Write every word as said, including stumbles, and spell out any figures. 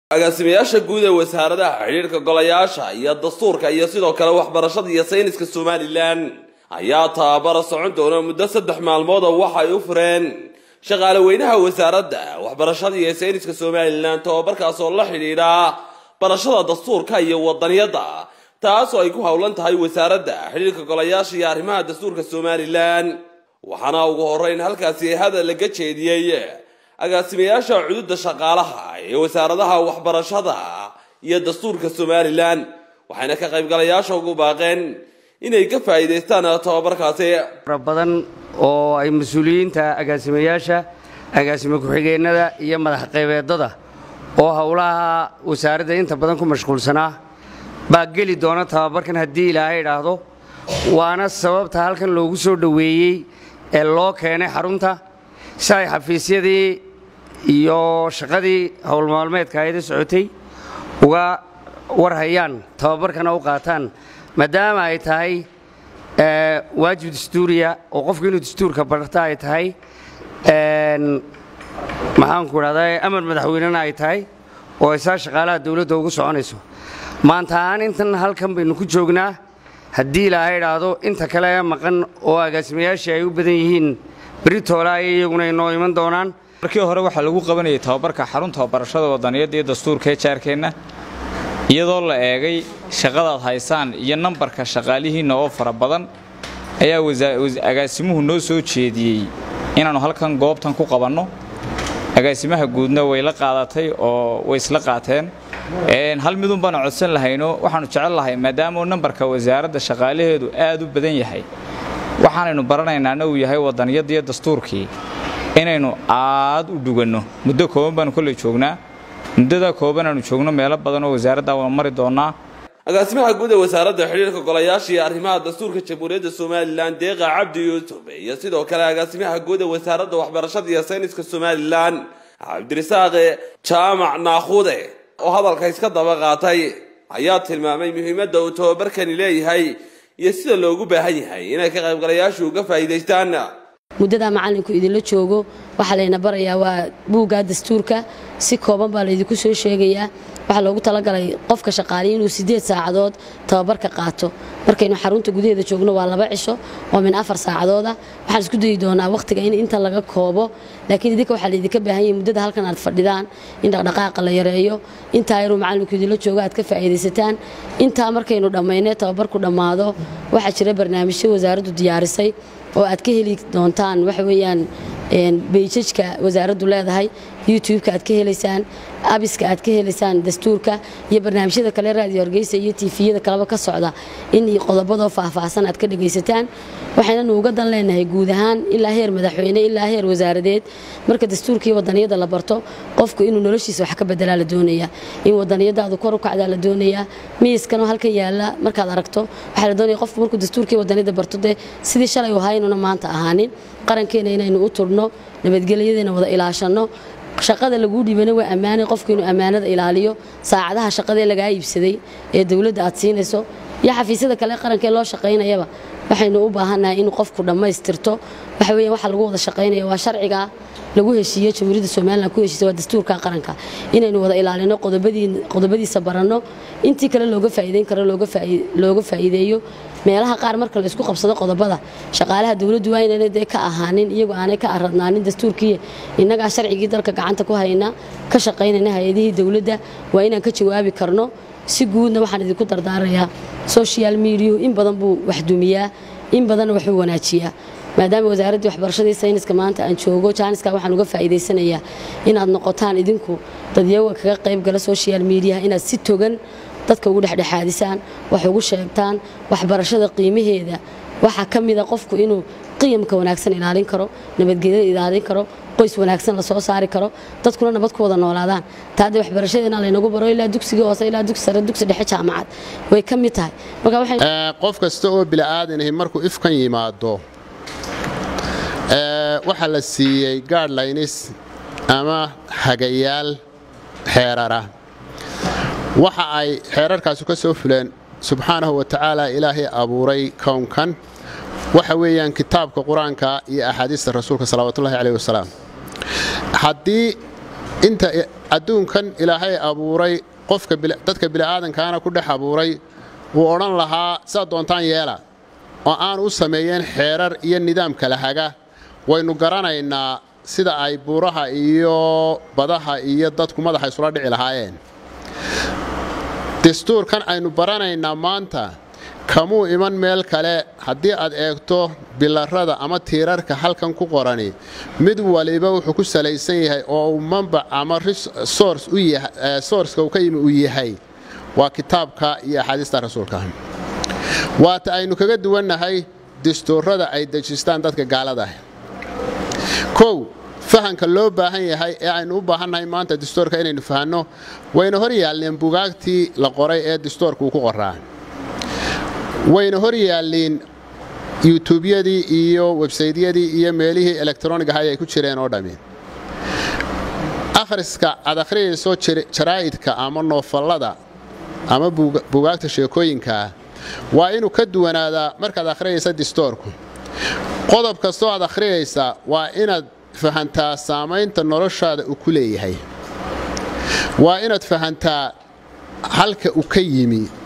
agaasimayaasha guud ee wasaaradaha xiriirka golayaasha iyo dastuurka iyo sidoo kale waxbarashada iyo sayniska Soomaaliland ayaa tababar socon doona muddo saddex maalmood oo waxa ay u fureen shaqaale weynaha wasaaradda waxbarashada iyo sayniska Soomaaliland tababarkaas oo la xiriira barashada dastuurka iyo wadaniyada taas oo ay ku hawlan tahay wasaaradda xiriirka golayaasha iyo arrimaha dastuurka Soomaaliland waxaana ugu horeyn halkaasi hadal laga jeediyay agaasimayaasha cududa shaqaalaha ee wasaaradaha waxbarashada iyo dastuurka Soomaaliland waxayna ka qayb galayaasha ugu baaqeen inay ka faa'iideystaan tababarkaasi badan oo ay mas'uuliyiinta agaasimayaasha agaasimo ku-xigeenada iyo madax qaybeedada oo hawlaha wasaaradda inta badan ku mashquulsanaa baa geli doona tababarkan haddii Ilaahay yiraahdo waana sababta halkan loogu soo dhaweeyay ee loo keenay xarunta shay xafiisyadii iyo shaqadii hawl maalmeedka ay socotay uga warhayaan tababarkana u qaataan maadaama ay tahay ee waajib dastuuriya oo qofku inuu dastuurka barta ay tahay een maxaan ku raadayay amar madaxweynena ay tahay oo ay shaqaalaha dawladda ugu soconayso maanta aan intan halkan baynu ku joognaa haddii Ilaahay yiraahdo inta kale maqan oo agaasimayaasha ay u badan yihiin Britola iyaguna inoo iman doonaan markii hore waxa lagu qabanayay tababarka xarunta barashada wadaniyada iyo dastuurka ee jaarkeena iyadoo la eegay shaqadaad haysaan iyo nambarka shaqaalihiina oo fara badan ayaa agaasimuhu noo soo jeediyay inaanu halkan goobtan ku qabanno agaasimaha guudna way la qaadatay oo way isla qaateen een hal midun baan codsan lahayno waxaanu jecel lahay maadaama nambarka wasaaradda shaqaalaheedu aad u badan yahay waxaanaynu baranaynaa uu yahay wadaniyada iyo dastuurkii inaynu aad u dhuganno muddo kooban baan kulay joognaa muddada kooban aanu joogno meelo badan oo wasaaradda waan mari doonaa agaasimaha guud ee wasaaradda xiriirka golayaasha iyo arrimaha dastuurka Jamhuuriyadda Soomaaliland Deeqa Cabdi Yuusuf iyo sidoo kale agaasimaha guud ee wasaaradda waxbarashada iyo sayniska Soomaaliland Cabdirasaaq Jaamac Naaqude oo hadalka iska daba qaatay ayaa tilmaamay muhiimadda uu tababarkani leeyahay iyo sida loogu baahan yahay inay ka qayb galayaashu uga faa'iideystaan muddada macalinku idinla joogo waxa layna barayaa waa buugga dastuurka si kooban baa la idinku soo sheegayaa waxa loogu talagalay qofka shaqaaliye inuu sideed saacadood tababarka qaato markaynu xarunta gudaheeda joogno waa laba cisho oo min afar saacadood ah waxaan isku dayi doonaa waqtiga in inta laga koobo laakiin idinka waxa la idinka baahan yahay muddada halkan aad fadhidaan in dhaqdhaqaaqa la yareeyo inta ay macalinku idinla joogo aad ka faa'iideysataan inta markaynu dhameeyno tababarku dhamaado waxa jira barnaamijyo wasaaraddu diyaarisay oo aad ka heli doontaan waxa weeyaan een beejajka wasaaraddu leedahay YouTube-ka aad ka helaysaan abiska aad ka helaysaan dastuurka iyo barnaamijyada kale raadiyo Hargeysa iyo T V-yada kalaba ka socda in qodobada faahfaahsan aad ka dhageysataan waxayna uga dan leenahay guud ahaan ilaa heer madaxweyne ilaa heer wasaaradeed marka dastuurka iyo wadaniyada la barto qofku inuu noloshiisa wax ka bedela la doonaya in wadaniyadaadu kor u kacda la doonaya miiskan halka yaala markaad aragto waxa la doonaya qofku markuu dastuurka iyo wadaniyada barto de sidii shalay u haynuna maanta ahaanin qarankeena inaynu u turno nabadgelyadana wada ilaashano shaqada lagu dhibana waa amaanay qofku inuu amaanada ilaaliyo saacadaha shaqada laga iibsaday ee dawladda aad siinayso ya xafiisyada kale qaranka loo shaqeynayaba waxaynu u baahanahay in qofku dhameystirto waxa weeye waxa lagu wada shaqeynaya waa sharciga lagu heshiiyay Jamhuuriyadda Soomaaliland ku heshiisay waa dastuurka qaranka inaynu wada ilaalino qodobadii qodobadiisa barano intii kale looga faa'iideyn karo looga faa'iido looga faa'iideeyo meelaha qaar marka la isku qabsado qodobada shaqaalaha dawladdu waa inay ka ahaanin iyagu aanay ka aradnaanin dastuurkii inaga sharcigii dalka gacanta ku hayna ka shaqeynayna hay'adihii dawladda waa inaan ka jawaabi karno si guudna waxaan idinku dardaarayaa social media in badan buu wax dumiyaa in badan wax wanaajiyaa maadaama wasaaradda waxbarashada iyo sayniska maanta aan joogo jaaniska waxaan uga faa'iideysanayaa inaad noqotaan idinku dad iyaga kaga qayb gala social media inaad si togan dadka ugu dhexdhexaadisaan wax ugu sheegtaan waxbarashada qiimaheeda waxa kamid ah qofku inuu qiyamka wanaagsan ilaalin karo nabadgelyada ilaalin karo qoys wanaagsan la soo saari karo dadkuna nabad ku wada noolaadaan taade waxbarashadeena la inagu baro ilaa dugsiga hoose ilaa dugsiga sare dugsiga dhexe jaamacad way kamid tahay marka waxay qof kasta oo bil aadanahay markuu ifkan yimaado ee waxa la siiyay guidelines ama hagayaal xeerara waxa ay xeerarkaas ka soo fuleen subhanahu wa ta'ala ilaahi abuuray koonkan waxa weeyaan kitaabka quraanka iyo ahadiista rasuulka sallallahu alayhi wasallam hadii inta adduunkan ilaahay abuuray qofka dadka bini'aadankaana ku dhex abuuray uu odhan lahaa saa doontaan yeela oo aan u sameeyeen xeerar iyo nidaam kala haga waynu garanaynaa sida ay buuraha iyo badaha iyo dadku madaxa isula dhici lahaayeen dastuurkan aynu baranaynaa maanta kamuu iman meel kale haddii aad eegto bilarada ama tiirarka halkan ku qorani mid waliba wuxuu ku salaysan yahay oo uu manbac ama source u yahay sourceka uu ka yimi uu yahay waa kitaabka iyo axaadiista rasuulka waata aynu kaga duwannahay dastuurada ay dejistaan dadka gaalada ah kow fahanka loo baahan yahay ee aynu u baahannahay maanta dastuurka inaynu fahanno wayna hor yaalleen bugaagtii la qoray ee dastuurka uu ku qoraa wayna hor yaalleen youtubeyadii iyo websaydyadii iyo meelihii elektroniga ahaa ay ku jireen oo dhammi akhriska aad akhriyayso jaraa'idka ama noofallada ama bugaagta sheekooyinka waa inuu ka duwanaadaa markaad akhriyaysa dastuurku qodob kastoo aad akhriyaysa waa inaad fahantaa saamaynta noloshaada uu ku leeyahay waa inaad fahantaa halka uu ka yimi